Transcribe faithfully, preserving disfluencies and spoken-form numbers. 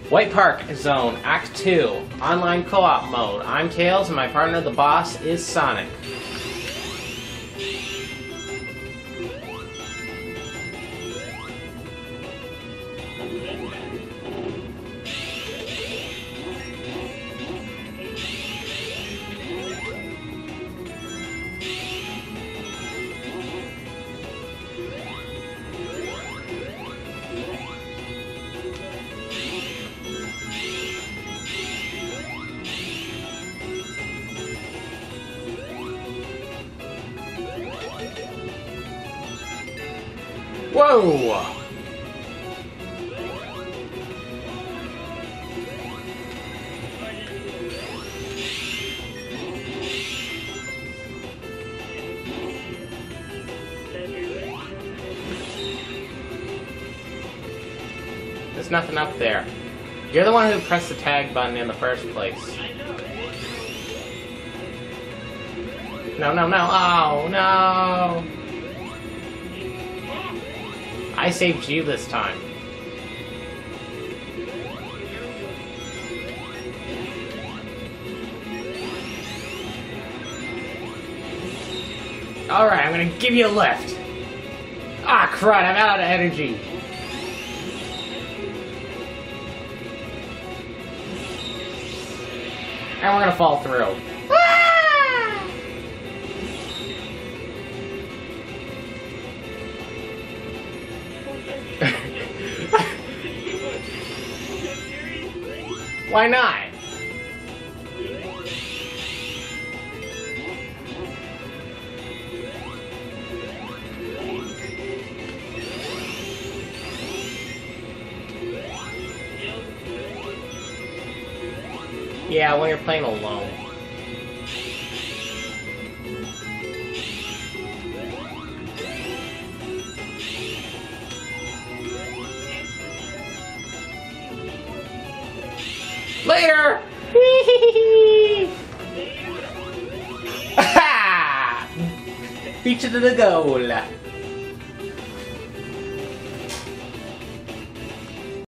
White Park Zone, Act two, Online Co-op Mode. I'm Tails, and my partner, the boss, is Sonic. Whoa! There's nothing up there. You're the one who pressed the tag button in the first place. No, no, no. Oh, no! I saved you this time. Alright, I'm gonna give you a lift. Ah, crud, I'm out of energy. And we're gonna fall through. Why not? Yeah, when you're playing alone. Later! Beat you to the goal.